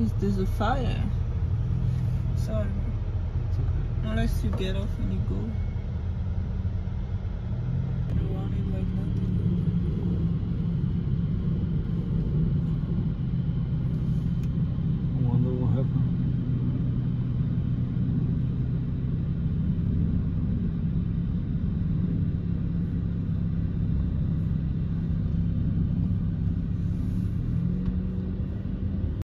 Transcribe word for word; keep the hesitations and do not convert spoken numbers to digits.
Because there's a fire. Sorry. It's okay. Unless you get off and you go.